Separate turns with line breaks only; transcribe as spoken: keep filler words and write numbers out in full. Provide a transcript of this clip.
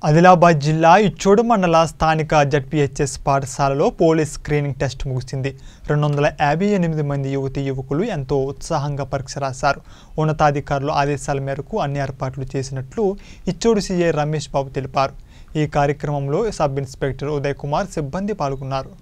ఆదిలాబాద్ జిల్లా ఇచ్చోడు మండల స్థానిక జెడ్పీహెచ్ఎస్ పాఠశాలలో పోలీస్ స్క్రీనింగ్ టెస్ట్ ముగిసింది. రెండు వందల యాభై ఎనిమిది మంది యువతి యువకులు ఎంతో ఉత్సాహంగా పరీక్ష రాశారు. ఉన్నతాధికారుల ఆదేశాల మేరకు అన్ని ఏర్పాట్లు చేసినట్లు ఇచ్చోడు సీఐ రమేష్ బాబు తెలిపారు. ఈ కార్యక్రమంలో సబ్ ఇన్స్పెక్టర్ ఉదయ్ కుమార్ సిబ్బంది పాల్గొన్నారు.